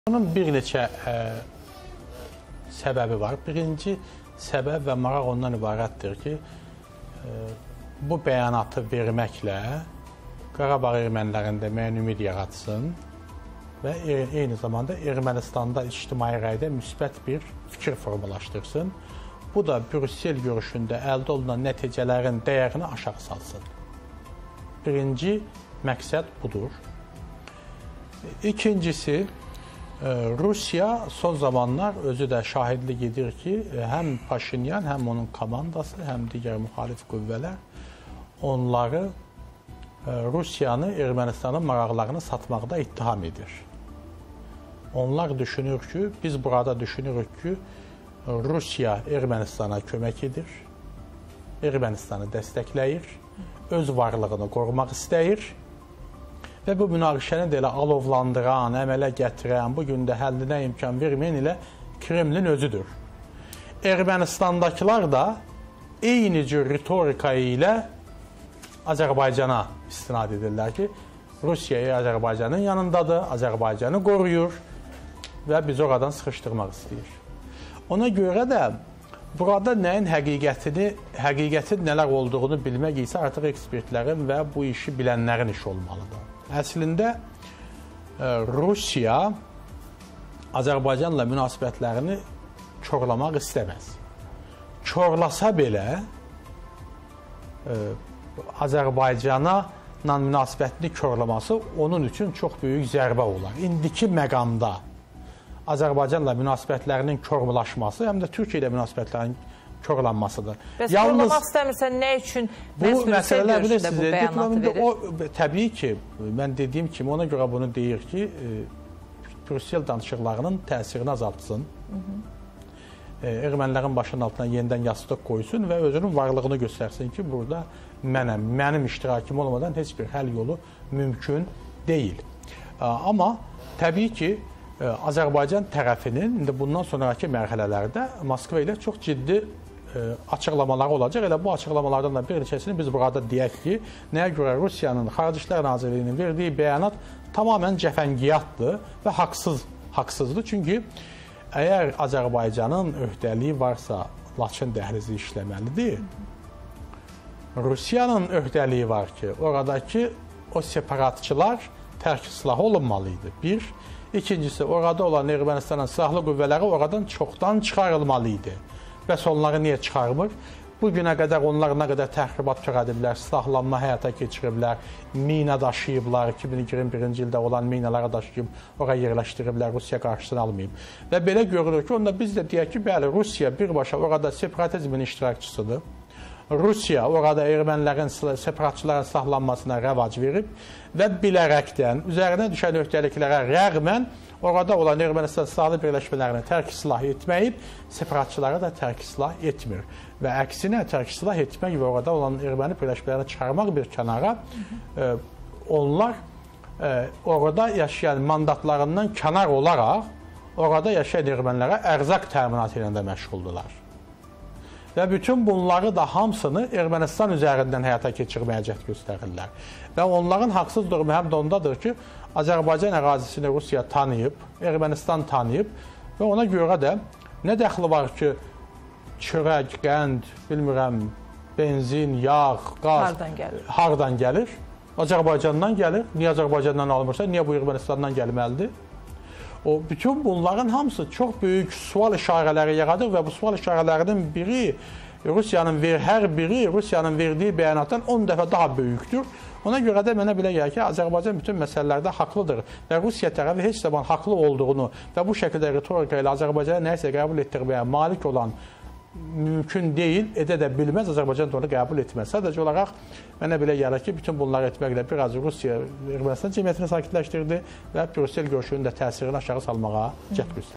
Bunun bir neçə səbəbi var. Birinci səbəb və maraq ondan ibarətdir ki, bu bəyanatı verməklə Qarabağ ermənilərində müəyyən ümid yaratsın və eyni zamanda Ermənistanda ictimai rəydə müsbət bir fikir formalaşdırsın. Bu da Brüssel görüşündə əldə olunan nəticələrin dəyərini aşağı salsın. Birinci məqsəd budur. İkincisi, Rusiya son zamanlar özü də şahidlik edir ki, həm Paşinyan, həm onun komandası, həm digər müxalif qüvvələr onları Rusiyanı Ermənistanın maraqlarını satmaqda ittiham edir. Onlar düşünür ki, biz burada düşünürük ki, Rusiya Ermənistana kömək edir, Ermənistanı dəstəkləyir, öz varlığını qorumaq istəyir. Və bu münaqişəni də elə alovlandıran, əmələ gətirən, bugün də həllinə imkan verməyən elə Kremlin özüdür. Ermənistandakılar da eyni cür ritorika ilə Azərbaycana istinad edirlər ki, Rusiya Azərbaycanın yanındadır, Azərbaycanı qoruyur və bizi oradan sıxışdırmaq istəyir. Ona görə də burada nəyin həqiqətin nələr olduğunu bilmək isə artıq ekspertlərin və bu işi bilənlərin işi olmalıdır. Əslində, Rusiya Azərbaycanla münasibətlərini korlamaq istəməz. Korlasa belə, Azərbaycana münasibətini korlaması onun üçün çox böyük zərbə olar. İndiki məqamda Azərbaycanla münasibətlərinin korlaşması, həm də Türkiyə ilə münasibətlərin korlanmasıdır. Bəs korlamaq istəmirsən, nə üçün Brüssel görüşündə bu bəyanatı verir? Təbii ki, mən dediyim kimi ona görə bunu deyir ki, Brüssel danışıqlarının təsirini azaltsın, ermənilərin başının altına yenidən yastıq qoysun və özünün varlığını göstərsin ki, burada mənim iştirakım olmadan heç bir həll yolu mümkün deyil. Amma təbii ki, Azərbaycan tərəfinin indi bundan sonraki mərhələlərdə Moskva ilə çox ciddi açıqlamaları olacaq. Elə bu açıqlamalardan da bir neçəsini biz burada deyək ki, nəyə görə Rusiyanın Xarici İşlər Nazirliyinin verdiyi bəyanat tamamilə cəfəngiyatdır və haqsızdır. Çünki əgər Azərbaycanın öhdəliyi varsa Laçın dəhlizi işləməlidir. Rusiyanın öhdəliyi var ki, oradakı o separatçılar tərk silah olunmalıydı. Bir. İkincisi, orada olan Ermənistanın silahlı qüvvələri oradan çoxdan çıxarılmalıydı. Bəs onları niyə çıxarmır? Bugünə qədər onlar nə qədər təxribat törədiblər, silahlanma həyata keçiriblər, mina daşıyıblar, 2021-ci ildə olan minaları daşıyıb, oraya yerləşdiriblər, Rusiya qarşısını almayıb. Və belə görülür ki, onda biz də deyək ki, bəli, Rusiya birbaşa orada separatizmin iştirakçısıdır. Rusiya orada ermənilərin, separatçıların silahlanmasına rəvac verib və bilərəkdən, üzərinə düşən öhdəliklərə rəğmən orada olan Ermənistan silahlı birləşmələrini tərk silah etməyib, separatçılara da tərk silah etmir. Və əksinə tərk silah etmək və orada olan erməni birləşmələrini çıxarmaq bir kənara, onlar orada yaşayan mandatlarından kənar olaraq orada yaşayan ermənilərə ərzaq təminatı ilə də məşğuldular. Və bütün bunları da hamısını Ermənistan üzərindən həyata keçirməyə cəhd göstərirlər. Və onların haqsız durumu həm də ondadır ki, Azərbaycan ərazisini Rusiya tanıyıb, Ermənistan tanıyıb və ona görə də nə dəxli var ki, çörək, qənd, bilmirəm, benzin, yağ, qaz hardan gəlir? Azərbaycandan gəlir. Niyə Azərbaycandan almırsa, niyə bu Ermənistandan gəlməlidir? O bütün bunların hamısı çox böyük sual işarələri yaradır və bu sual işarələrinin biri hər biri Rusiyanın verdiyi bəyanatdan 10 dəfə daha böyükdür. Ona görə də mənə belə gəlir ki, Azərbaycan bütün məsələlərdə haqlıdır və Rusiya tərəfi heç zaman haqlı olduğunu və bu şəkildə ritorika ilə Azərbaycana nəyisə qəbul etdirməyə malik olan mümkün deyil, edə də bilməz, Azərbaycan da onu qəbul etməz. Sadəcə olaraq mənə belə gəlir ki, bütün bunları etməklə biraz Rusiya Ermənistan cəmiyyətini sakitləşdirdi və Brüssel görüşünün də təsirini aşağı salmağa cəhd göstərdi.